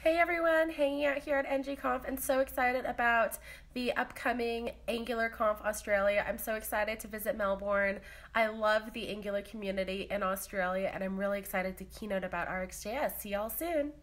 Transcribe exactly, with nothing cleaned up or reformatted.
Hey everyone, hanging out here at N G Conf and so excited about the upcoming Angular Conf Australia. I'm so excited to visit Melbourne. I love the Angular community in Australia and I'm really excited to keynote about RxJS. See y'all soon.